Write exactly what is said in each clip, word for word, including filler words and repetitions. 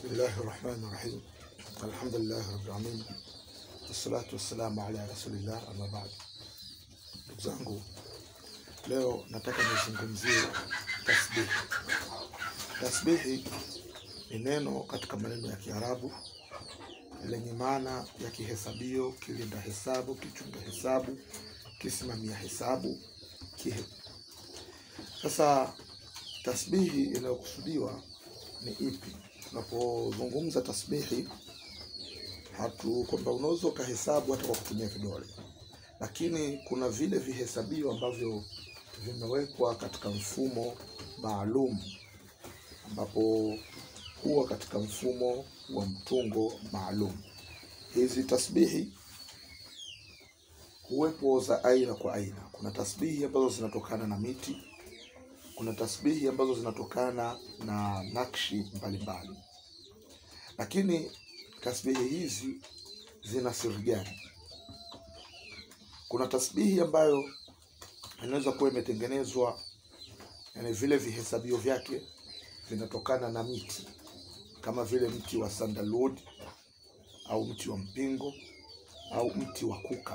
Bismillahirrahmanirrahim. Alhamdulillahi rabbil alamin. Wassalatu wassalamu ala rasulillah, amma ba'd. Ndugu zangu, leo nataka nizungumzie tasbih. Tasbihi ni neno katika maneno ya Kiarabu lenye maana ya kihesabio, kilinda hesabu, kichunga hesabu, kisimamia hesabu, kihe. Sasa tasbihi inayokusudiwa ni ipi? Tunapozungumza tasbihi, hatu kwamba unaweza ukahesabu hata kwa kutumia vidole, lakini kuna vile vihesabio ambavyo vimewekwa katika mfumo maalum, ambapo huwa katika mfumo wa mtungo maalum. Hizi tasbihi huwepo za aina kwa aina. Kuna tasbihi ambazo zinatokana na miti, kuna tasbihi ambazo zinatokana na nakshi mbalimbali. Lakini tasbihi hizi zina siri gani? Kuna tasbihi ambayo inaweza kuwa imetengenezwa, yani vile vihesabio vyake vinatokana na miti, kama vile mti wa sandalwood au mti wa mpingo au mti wa kuka.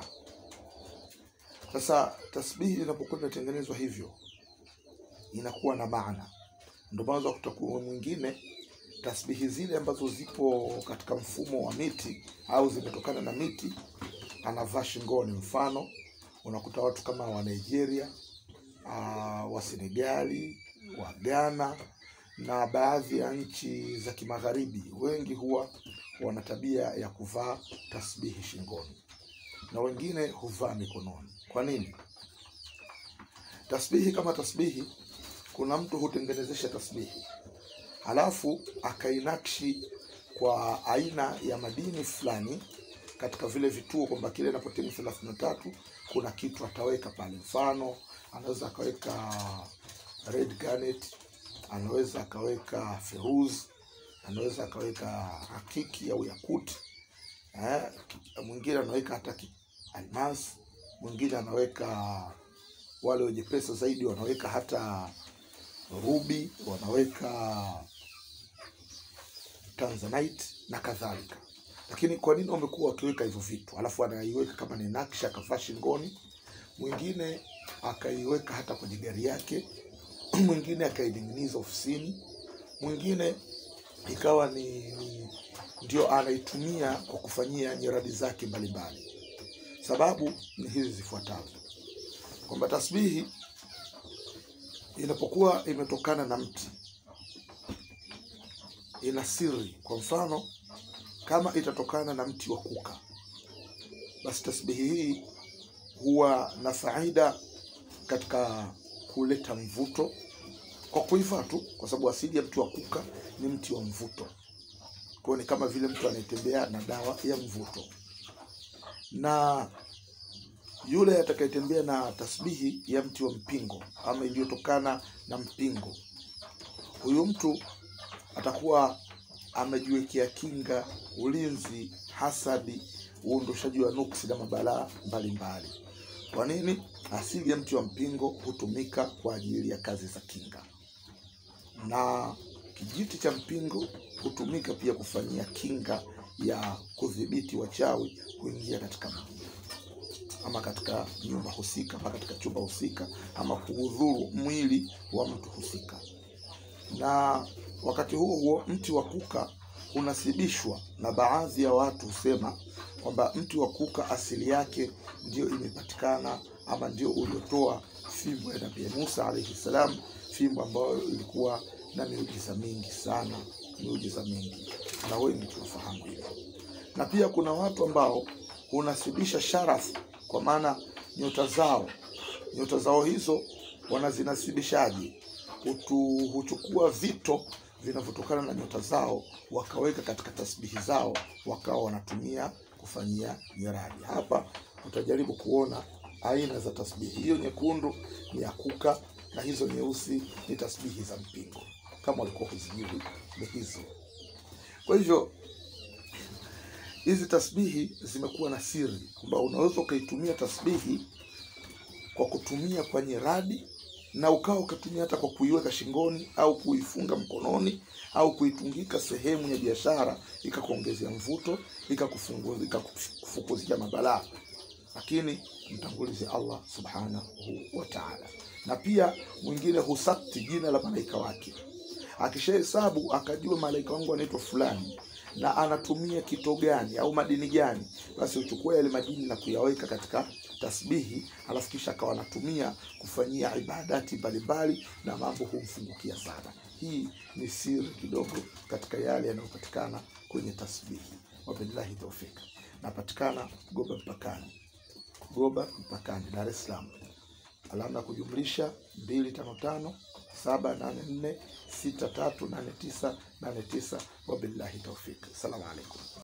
Sasa tasbihi inapokuwa imetengenezwa hivyo, inakuwa na maana. Ndio maana kutakuwa mwingine tasbihi zile ambazo zipo katika mfumo wa miti au zimetokana na miti anavaa shingoni. Mfano, unakuta watu kama wa Nigeria, uh, wa Senegali, wa Ghana na baadhi ya nchi za kimagharibi, wengi huwa wana tabia ya kuvaa tasbihi shingoni na wengine huvaa mikononi. Kwa nini? Tasbihi kama tasbihi, kuna mtu hutengenezesha tasbihi halafu akainakshi kwa aina ya madini fulani katika vile vituo, kwamba kile inapotimu thelathini na tatu kuna kitu ataweka pale. Mfano, anaweza akaweka red garnet, anaweza akaweka feruz, anaweza akaweka hakiki au yakut, eh, mwingine anaweka hata almas, mwingine anaweka, wale wenye pesa zaidi wanaweka hata ruby, wanaweka tanzanite na kadhalika. Lakini kwa nini wamekuwa wakiweka hivyo vitu? Alafu anaiweka kama ni naksha akavaa shingoni, mwingine akaiweka hata kwenye gari yake, mwingine akaining'iniza ofisini, mwingine ikawa ni, ni ndio anaitumia kwa kufanyia nyiradi zake mbalimbali. Sababu ni hizi zifuatazo, kwamba tasbihi inapokuwa imetokana na mti ina siri. Kwa mfano, kama itatokana na mti wa kuka, basi tasbihi hii huwa na faida katika kuleta mvuto kwa kuivaa tu, kwa sababu asili ya mti wa kuka ni mti wa mvuto. Kwa ni kama vile mtu anayetembea na dawa ya mvuto. Na yule atakayetembea na tasbihi ya mti wa mpingo ama iliyotokana na mpingo, huyu mtu atakuwa amejiwekea kinga, ulinzi, hasadi, uondoshaji wa nuksi na mabalaa mbalimbali. Kwa nini? Asili ya mti wa mpingo hutumika kwa ajili ya kazi za kinga, na kijiti cha mpingo hutumika pia kufanyia kinga ya kudhibiti wachawi kuingia katika mji ama katika nyumba husika ama katika chumba husika ama kuudhuru mwili wa mtu husika. Na wakati huo huo mti wa kuka unasibishwa, na baadhi ya watu husema kwamba mti wa kuka asili yake ndio imepatikana ama ndio uliotoa fimbo ya Nabii Musa alayhi salam, fimbo ambayo ilikuwa na miujiza mingi sana, miujiza mingi, na wengi tunafahamu hilo. Na pia kuna watu ambao unasibisha sharafu, kwa maana nyota zao, nyota zao hizo wanazinasibishaje? Utu huchukua vito vinavyotokana na nyota zao wakaweka katika tasbihi zao, wakawa wanatumia kufanyia nyiradi. Hapa utajaribu kuona aina za tasbihi. Hiyo nyekundu ni ya kuka na hizo nyeusi ni tasbihi za mpingo, kama walikuwa kuzijui ni hizo. Kwa hivyo hizi tasbihi zimekuwa na siri, kwamba unaweza ukaitumia tasbihi kwa kutumia kwa nyiradi na ukao ukatumia hata kwa kuiweka shingoni au kuifunga mkononi au kuitungika sehemu ya biashara, ikakuongezea mvuto, ikakufungua, ikakufukuzia mabalaa. Lakini mtangulize Allah subhanahu wa ta'ala. Na pia mwingine husakti jina la malaika wake, akishahesabu akajua malaika wangu anaitwa fulani na anatumia kito gani au madini gani, basi uchukue yale madini na kuyaweka katika tasbihi, alafu kisha akawa anatumia kufanyia ibadati mbalimbali na mambo humfungukia sana. Hii ni siri kidogo katika yale yanayopatikana kwenye tasbihi. Wabillahi tawfik. Napatikana Goba Mpakani, Goba Mpakani, Dar es Salaam. Alama kujumlisha mbili tano tano saba nane nne sita tatu nane tisa nane tisa. Wabillahi tawfik. Assalamu alaikum.